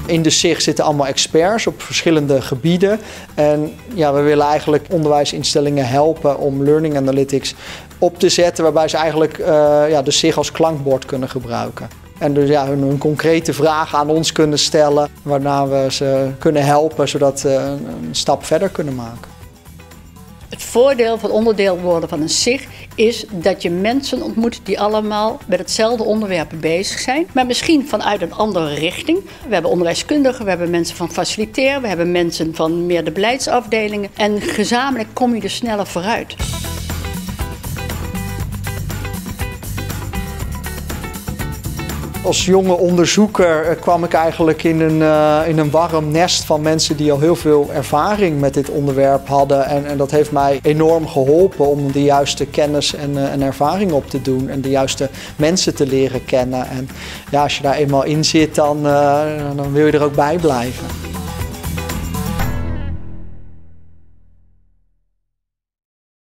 In de SIG zitten allemaal experts op verschillende gebieden. En ja, we willen eigenlijk onderwijsinstellingen helpen om learning analytics op te zetten, waarbij ze eigenlijk de SIG als klankbord kunnen gebruiken. En dus ja, hun concrete vragen aan ons kunnen stellen, waarna we ze kunnen helpen zodat ze een stap verder kunnen maken. Het voordeel van onderdeel worden van een SIG is dat je mensen ontmoet die allemaal met hetzelfde onderwerp bezig zijn, maar misschien vanuit een andere richting. We hebben onderwijskundigen, we hebben mensen van faciliteer, we hebben mensen van meer de beleidsafdelingen en gezamenlijk kom je er sneller vooruit. Als jonge onderzoeker kwam ik eigenlijk in een warm nest van mensen die al heel veel ervaring met dit onderwerp hadden. En dat heeft mij enorm geholpen om de juiste kennis en ervaring op te doen en de juiste mensen te leren kennen. En ja, als je daar eenmaal in zit, dan wil je er ook bij blijven.